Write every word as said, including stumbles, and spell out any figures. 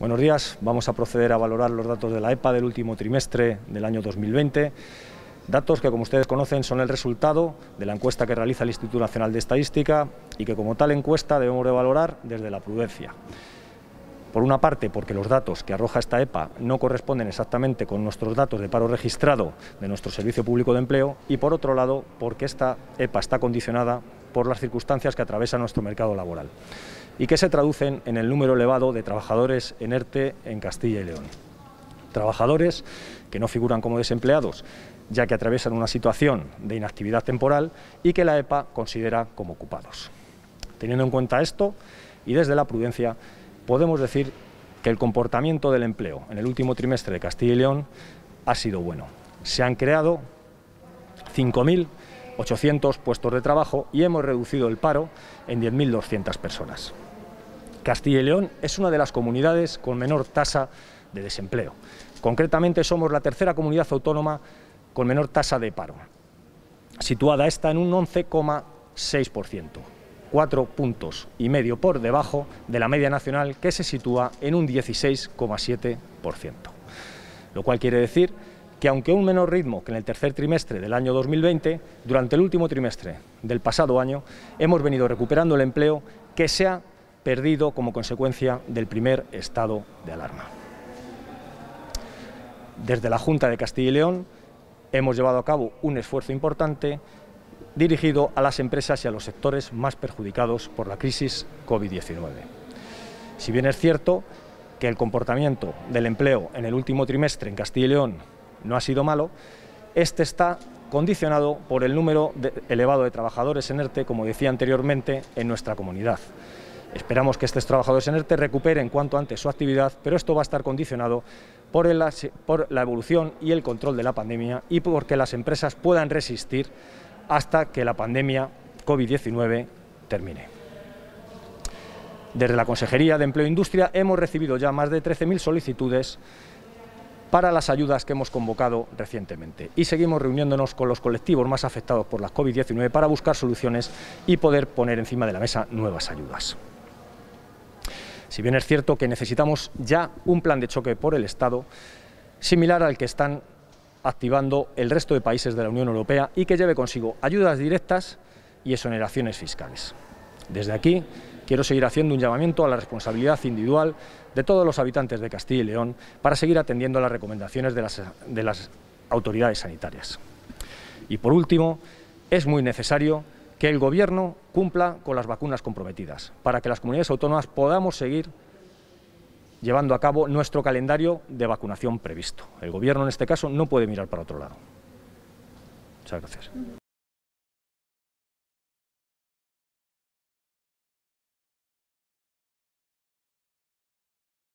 Buenos días. Vamos a proceder a valorar los datos de la E P A del último trimestre del año dos mil veinte. Datos que, como ustedes conocen, son el resultado de la encuesta que realiza el Instituto Nacional de Estadística y que, como tal encuesta, debemos de valorar desde la prudencia. Por una parte, porque los datos que arroja esta E P A no corresponden exactamente con nuestros datos de paro registrado de nuestro Servicio Público de Empleo, y por otro lado, porque esta E P A está condicionada por las circunstancias que atraviesa nuestro mercado laboral y que se traducen en el número elevado de trabajadores en ERTE en Castilla y León. Trabajadores que no figuran como desempleados, ya que atraviesan una situación de inactividad temporal y que la E P A considera como ocupados. Teniendo en cuenta esto, y desde la prudencia, podemos decir que el comportamiento del empleo en el último trimestre de Castilla y León ha sido bueno. Se han creado cinco mil ochocientos puestos de trabajo y hemos reducido el paro en diez mil doscientas personas. Castilla y León es una de las comunidades con menor tasa de desempleo. Concretamente, somos la tercera comunidad autónoma con menor tasa de paro, situada esta en un once coma seis por ciento, cuatro puntos y medio por debajo de la media nacional, que se sitúa en un dieciséis coma siete por ciento. Lo cual quiere decir que, aunque a un menor ritmo que en el tercer trimestre del año dos mil veinte, durante el último trimestre del pasado año hemos venido recuperando el empleo que se ha perdido como consecuencia del primer estado de alarma. Desde la Junta de Castilla y León hemos llevado a cabo un esfuerzo importante dirigido a las empresas y a los sectores más perjudicados por la crisis COVID diecinueve. Si bien es cierto que el comportamiento del empleo en el último trimestre en Castilla y León no ha sido malo, este está condicionado por el número de, elevado de trabajadores en ERTE, como decía anteriormente, en nuestra comunidad. Esperamos que estos trabajadores en ERTE recuperen cuanto antes su actividad, pero esto va a estar condicionado por, el, por la evolución y el control de la pandemia y porque las empresas puedan resistir hasta que la pandemia COVID diecinueve termine. Desde la Consejería de Empleo e Industria hemos recibido ya más de trece mil solicitudes para las ayudas que hemos convocado recientemente y seguimos reuniéndonos con los colectivos más afectados por la COVID diecinueve para buscar soluciones y poder poner encima de la mesa nuevas ayudas. Si bien es cierto que necesitamos ya un plan de choque por el Estado similar al que están activando el resto de países de la Unión Europea y que lleve consigo ayudas directas y exoneraciones fiscales. Desde aquí quiero seguir haciendo un llamamiento a la responsabilidad individual de todos los habitantes de Castilla y León para seguir atendiendo las recomendaciones de las, de las autoridades sanitarias. Y por último, es muy necesario que el Gobierno cumpla con las vacunas comprometidas para que las comunidades autónomas podamos seguir llevando a cabo nuestro calendario de vacunación previsto. El Gobierno, en este caso, no puede mirar para otro lado. Muchas gracias.